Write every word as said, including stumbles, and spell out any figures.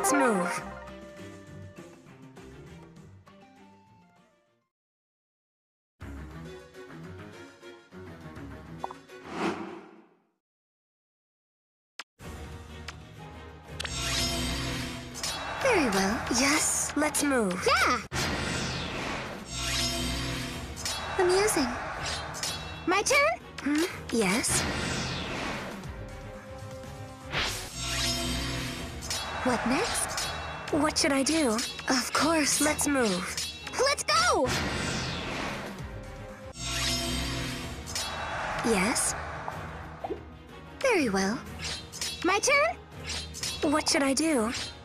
Let's move. Very well. Yes, let's move. Yeah! Amusing. My turn? Hmm? Yes? What next? What should I do? Of course, let's move. Let's go! Yes? Very well. My turn? What should I do?